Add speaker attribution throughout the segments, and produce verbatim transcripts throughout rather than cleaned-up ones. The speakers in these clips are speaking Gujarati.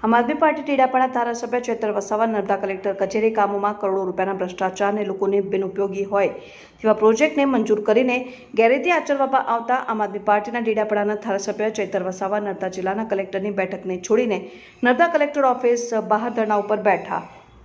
Speaker 1: આમ આદમી પાર્ટી ટીડાપાડા ધારાસભ્ય ચેતર વસાવા નર્મદા કલેક્ટર કચેરી કામોમાં કરોડો રૂપિયાના ભ્રષ્ટાચારને લોકોને બિનઉપયોગી હોય તેવા પ્રોજેક્ટને મંજૂર કરીને ગેરરીતિ આચરવામાં આવતા આમ આદમી પાર્ટીના ટીડાપાડાના ધારાસભ્ય ચેતર વસાવા નર્મદા જિલ્લાના કલેક્ટરની બેઠકને છોડીને નર્મદા કલેક્ટર ઓફિસ બહાર ધરણા ઉપર બેઠા।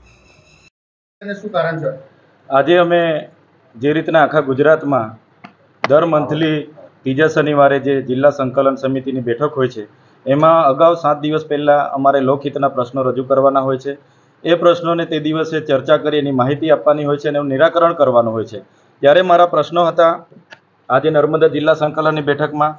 Speaker 2: શું કારણ છે?
Speaker 3: આજે અમે જે રીતના આખા ગુજરાતમાં દર મંથલી ત્રીજા શનિવારે જે જિલ્લા સંકલન સમિતિની બેઠક હોય છે એમાં અગાઉ સાત દિવસ પહેલાં અમારે લોકહિતના પ્રશ્નો રજૂ કરવાના હોય છે। એ પ્રશ્નોને તે દિવસે ચર્ચા કરી એની માહિતી આપવાની હોય છે અને એનું નિરાકરણ કરવાનું હોય છે। ત્યારે મારા પ્રશ્નો હતા આજે નર્મદા જિલ્લા સંકલનની બેઠકમાં,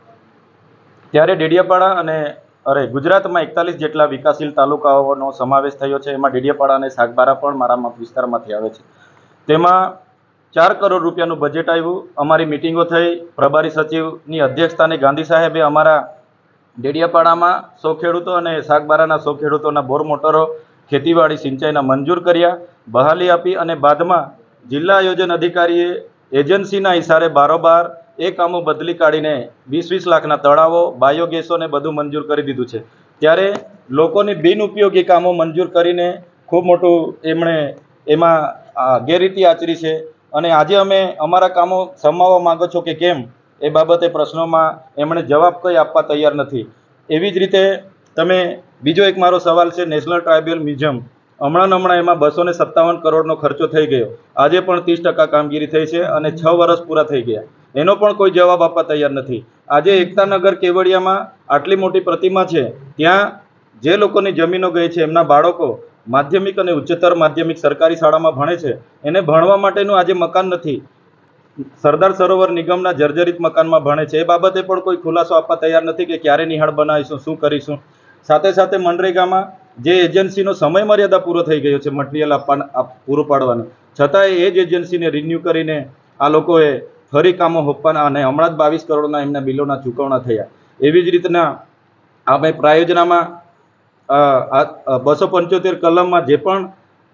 Speaker 3: ત્યારે ડેડિયાપાડા અને અરે ગુજરાતમાં એકતાલીસ જેટલા વિકાસશીલ તાલુકાઓનો સમાવેશ થયો છે। એમાં ડેડિયાપાડા અને સાગબારા પણ મારા વિસ્તારમાંથી આવે છે। તેમાં ચાર કરોડ રૂપિયાનું બજેટ આવ્યું। અમારી મિટિંગો થઈ, પ્રભારી સચિવની અધ્યક્ષતાને ગાંધી સાહેબે અમારા ડેડિયાપાડામાં સો ખેડૂતો અને સાગબારાના સો ખેડૂતોના બોર મોટરો ખેતીવાડી સિંચાઈના મંજૂર કર્યા, બહાલી આપી અને બાદમાં જિલ્લા આયોજન અધિકારીએ એજન્સીના ઇશારે બારોબાર એ કામો બદલી કાઢીને વીસ વીસ લાખના તળાવો, બાયોગેસોને બધું મંજૂર કરી દીધું છે। ત્યારે લોકોની બિનઉપયોગી કામો મંજૂર કરીને ખૂબ મોટું એમણે એમાં ગેરરીતિ આચરી છે અને આજે અમે અમારા કામો સમાવવા માંગો છો કે કેમ એ બાબતે પ્રશ્નોમાં એમણે જવાબ કંઈ આપવા તૈયાર નથી। એવી જ રીતે તમે બીજો એક મારો સવાલ છે નેશનલ ટ્રાઇબલ મ્યુઝિયમ, હમણાં હમણાં એમાં બસો ને સત્તાવન કરોડનો ખર્ચો થઈ ગયો, આજે પણ ત્રીસ ટકા કામગીરી થઈ છે અને છ વર્ષ પૂરા થઈ ગયા, એનો પણ કોઈ જવાબ આપવા તૈયાર નથી। આજે એકતાનગર કેવડિયામાં આટલી મોટી પ્રતિમા છે, ત્યાં જે લોકોની જમીનો ગઈ છે એમના બાળકો માધ્યમિક અને ઉચ્ચતર માધ્યમિક સરકારી શાળામાં ભણે છે, એને ભણવા માટેનું આજે મકાન નથી। સરદાર સરોવર નિગમના જર્જરિત મકાનમાં ભણે છે, એ બાબતે પણ કોઈ ખુલાસો આપવા તૈયાર નથી કે ક્યારે નિહાળ બનાવીશું, શું કરીશું। સાથે સાથે મનરેગામાં જે એજન્સીનો સમય મર્યાદા પૂરો થઈ ગયો છે મટીરિયલ આપવા પૂરું પાડવાનું, છતાંય એ જ એજન્સીને રિન્યૂ કરીને આ લોકોએ ફરી કામો હોપવાના અને હમણાં જ બાવીસ કરોડના એમના બિલોના ચૂકવણા થયા। એવી જ રીતના આપણે પ્રાયોજનામાં બસો પંચોતેર કલમમાં જે પણ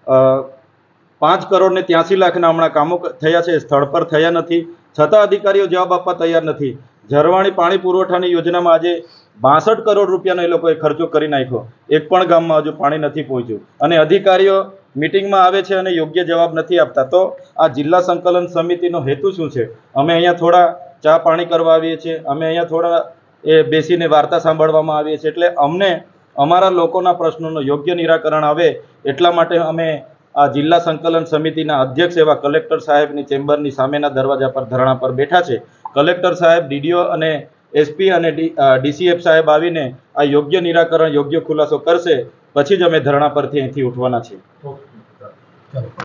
Speaker 3: પાંચ કરોડ ને ત્યાંસી લાખના હમણાં કામો થયા છે, સ્થળ પર થયા નથી, છતાં અધિકારીઓ જવાબ આપવા તૈયાર નથી। ઝરવાણી પાણી પુરવઠાની યોજનામાં આજે બાસઠ કરોડ રૂપિયાનો એ લોકોએ ખર્ચો કરી નાખ્યો, એક પણ ગામમાં હજુ પાણી નથી પહોંચ્યું અને અધિકારીઓ મિટિંગમાં આવે છે અને યોગ્ય જવાબ નથી આપતા। તો આ જિલ્લા સંકલન સમિતિનો હેતુ શું છે? અમે અહીંયા થોડા ચા પાણી કરવા આવીએ છીએ, અમે અહીંયા થોડા એ બેસીને વાર્તા સાંભળવામાં આવીએ છીએ, એટલે અમને અમારા લોકોના પ્રશ્નોનું યોગ્ય નિરાકરણ આવે એટલા માટે અમે આ જિલ્લા સંકલન સમિતિના અધ્યક્ષ એવા કલેક્ટર સાહેબની ચેમ્બરની સામેના દરવાજા પર ધરણા પર બેઠા છે। કલેક્ટર સાહેબ, ડીડીઓ અને એસપી અને ડીસીએફ સાહેબ આવીને આ યોગ્ય નિરાકરણ, યોગ્ય ખુલાસો કરશે, પછી જ અમે ધરણા પરથી અહીંથી ઉઠવાના છીએ।